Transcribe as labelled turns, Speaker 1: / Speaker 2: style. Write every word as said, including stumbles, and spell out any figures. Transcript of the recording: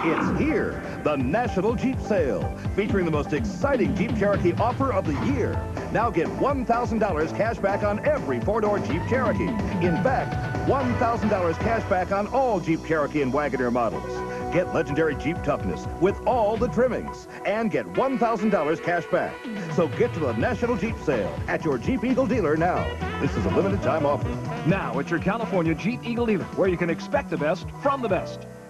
Speaker 1: It's here, the National Jeep Sale, featuring the most exciting Jeep Cherokee offer of the year. Now get one thousand dollars cash back on every four-door Jeep Cherokee. In fact, one thousand dollars cash back on all Jeep Cherokee and Wagoneer models. Get legendary Jeep toughness with all the trimmings and get one thousand dollars cash back. So get to the National Jeep Sale at your Jeep Eagle dealer now. This is a limited time offer.
Speaker 2: Now at your California Jeep Eagle dealer, where you can expect the best from the best.